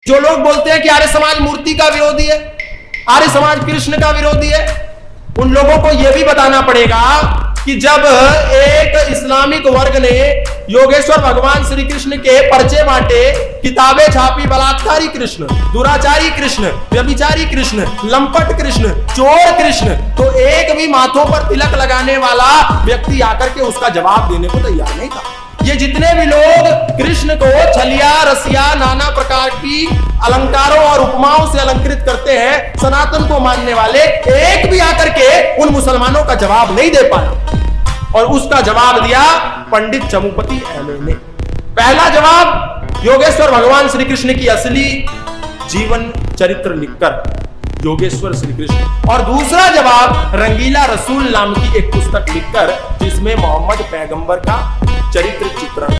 जो लोग बोलते हैं कि आर्य समाज मूर्ति का विरोधी है, आर्य समाज कृष्ण का विरोधी है, उन लोगों को यह भी बताना पड़ेगा कि जब एक इस्लामिक वर्ग ने योगेश्वर भगवान श्री कृष्ण के पर्चे बांटे, किताबें छापी, बलात्कारी कृष्ण, दुराचारी कृष्ण, व्यभिचारी कृष्ण, लंपट कृष्ण, चोर कृष्ण, तो एक भी माथों पर तिलक लगाने वाला व्यक्ति आकर के उसका जवाब देने को तैयार नहीं था। ये जितने भी लोग कृष्ण को छलिया, रसिया, नाना प्रकार की अलंकारों और उपमाओं से अलंकृत करते हैं, सनातन को मानने वाले, एक भी आकर के उन मुसलमानों का जवाब नहीं दे पाया। और उसका जवाब दिया पंडित चमुपति एमए ने। पहला जवाब योगेश्वर भगवान श्री कृष्ण की असली जीवन चरित्र लिखकर, योगेश्वर श्री कृष्ण, और दूसरा जवाब रंगीला रसूल नाम की एक पुस्तक लिखकर, जिसमें मोहम्मद पैगंबर का चरित्र चित्रण